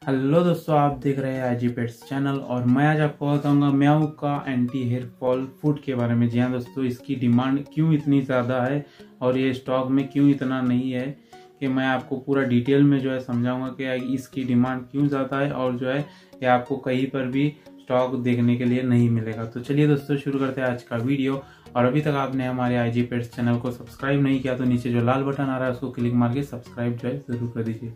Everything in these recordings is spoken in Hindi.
हेलो दोस्तों, आप देख रहे हैं आईजी पेट्स चैनल और मैं आज आपको बताऊंगा म्याऊ का एंटी हेयर फॉल फूड के बारे में। जी हाँ दोस्तों, इसकी डिमांड क्यों इतनी ज़्यादा है और ये स्टॉक में क्यों इतना नहीं है कि मैं आपको पूरा डिटेल में समझाऊंगा कि इसकी डिमांड क्यों ज़्यादा है और ये आपको कहीं पर भी स्टॉक देखने के लिए नहीं मिलेगा। तो चलिए दोस्तों, शुरू करते हैं आज का वीडियो। और अभी तक आपने हमारे आईजी पेट्स चैनल को सब्सक्राइब नहीं किया तो नीचे जो लाल बटन आ रहा है उसको क्लिक मार के सब्सक्राइब जरूर कर दीजिए।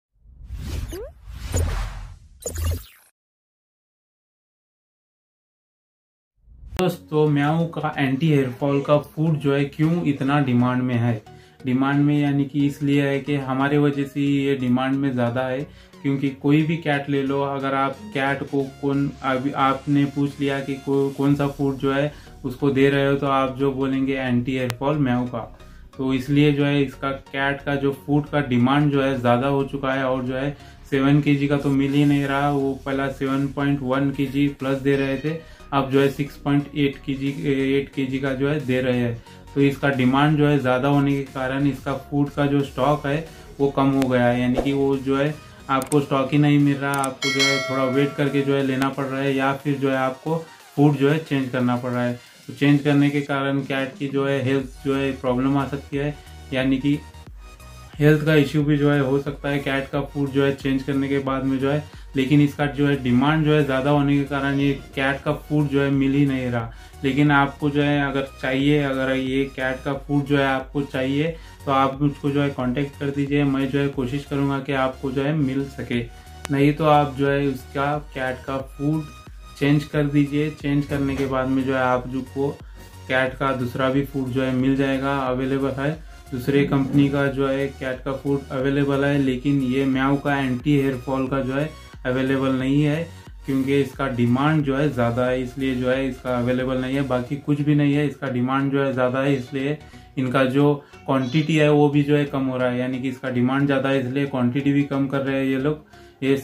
दोस्तों, म्याऊ का एंटी हेयर फॉल का फूड क्यों इतना डिमांड में है। डिमांड में यानी कि इसलिए है कि हमारे वजह से ये डिमांड में ज़्यादा है, क्योंकि कोई भी कैट ले लो, अगर आप कैट को आपने पूछ लिया कि कौन सा फूड उसको दे रहे हो तो आप बोलेंगे एंटी हेयर फॉल म्याऊ का। तो इसलिए इसका कैट का फूड का डिमांड ज़्यादा हो चुका है और 7 kg का तो मिल ही नहीं रहा। वो पहला 7.1 kg प्लस दे रहे थे, अब 6.8 kg का दे रहे हैं। तो इसका डिमांड ज़्यादा होने के कारण इसका फूड का स्टॉक है वो कम हो गया है, यानी कि वो आपको स्टॉक ही नहीं मिल रहा। आपको थोड़ा वेट करके लेना पड़ रहा है, या फिर आपको फूड चेंज करना पड़ रहा है। तो चेंज करने के कारण कैट की हेल्थ प्रॉब्लम आ सकती है, यानी कि हेल्थ का इश्यू भी हो सकता है कैट का फूड चेंज करने के बाद में लेकिन इसका डिमांड ज़्यादा होने के कारण ये कैट का फूड मिल ही नहीं रहा। लेकिन आपको अगर चाहिए, अगर ये कैट का फूड आपको चाहिए तो आप मुझको कांटेक्ट कर दीजिए। मैं कोशिश करूँगा कि आपको मिल सके। नहीं तो आप उसका कैट का फूड चेंज कर दीजिए। चेंज करने के बाद में आप को कैट का दूसरा भी फूड मिल जाएगा, अवेलेबल है। दूसरे कंपनी का कैट का फूड अवेलेबल है, लेकिन ये म्याऊ का एंटी हेयर फॉल का अवेलेबल नहीं है, क्योंकि इसका डिमांड ज़्यादा है, इसलिए इसका अवेलेबल नहीं है। बाकी कुछ भी नहीं है, इसका डिमांड ज़्यादा है, इसलिए इनका क्वांटिटी है वो भी कम हो रहा है। यानी कि इसका डिमांड ज़्यादा है इसलिए क्वांटिटी भी कम कर रहे हैं ये लोग। ये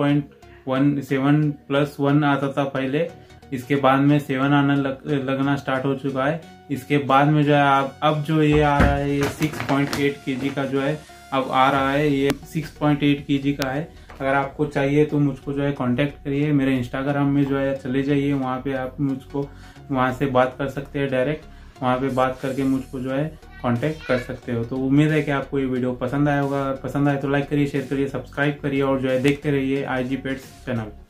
7.1 आता था पहले, इसके बाद में 7 आना लगना स्टार्ट हो चुका है। इसके बाद में अब ये आ रहा है, ये 6.8 kg का अब आ रहा है। ये 6.8 kg का है। अगर आपको चाहिए तो मुझको कांटेक्ट करिए। मेरे इंस्टाग्राम में चले जाइए, वहाँ पे आप मुझको वहाँ से बात कर सकते हैं डायरेक्ट। वहाँ पे बात करके मुझको कांटेक्ट कर सकते हो। तो उम्मीद है कि आपको ये वीडियो पसंद आया होगा। अगर पसंद आए तो लाइक करिए, शेयर करिए, सब्सक्राइब करिए और देखते रहिए आईजी पेट्स चैनल।